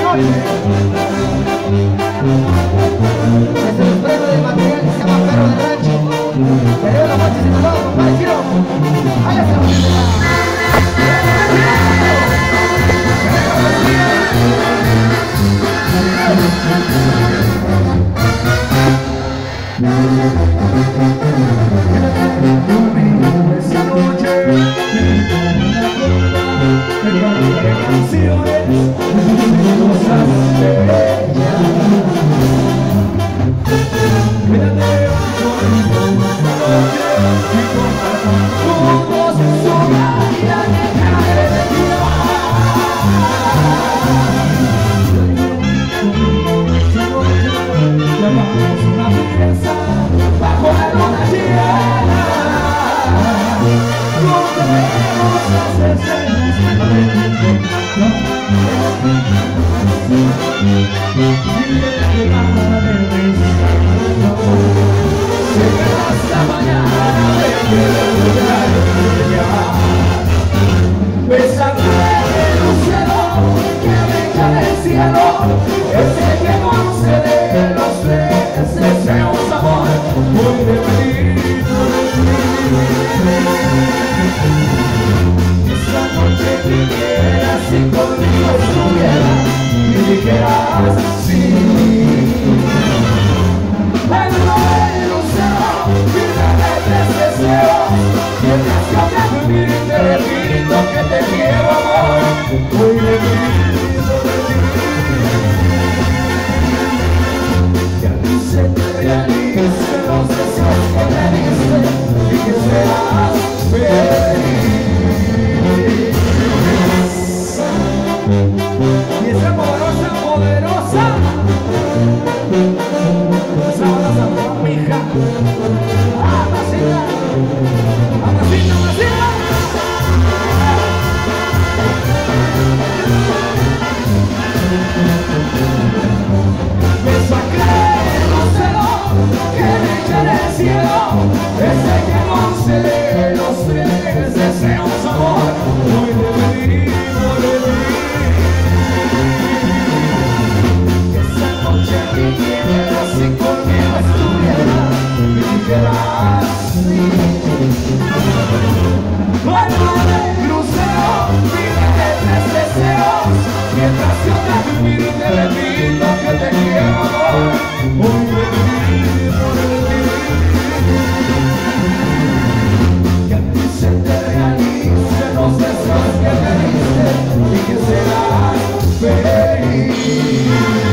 señores. Este es el premio de material que se llama Perro de Rancho. Perreo la noche sin dolor, compadre Chiro. Ahí está la música. Esa noche canciones cosas de ella. Quédate conmigo esta noche y compartamos su vida que cae de ti. Esta noche llamamos una fiesta bajo la luna llena. No debemos hacer señas de hasta mañana besando el lucero que brilla del cielo, ese que concede los tres deseos, amor, muy de pedir. Esa noche quisieras si conmigo estuvieras y dijeras sí. Bailando el lucero, vida de tres deseos, mientras que hablas de mí te repito que te quiero, amor, muy de ti. Que a ti se te realicen los deseos que me diste y que seas feliz. Y esa poderosa, poderosa, esa poderosa mija, amacita, amacita, amacita. Me saqué el lucero que brilla en el cielo, ese que concede los tres deseos, amor, muy de pedir, muy de pedir. Que esa noche vinieras si conmigo estuvieras y dijeras sí. Bueno, lucero, vive de tres deseos, mientras yo te admiro y te repito que te quiero, amor, muy de pedir, muy de pedir. Que a ti se te realicen los deseos que me diste y que serás feliz.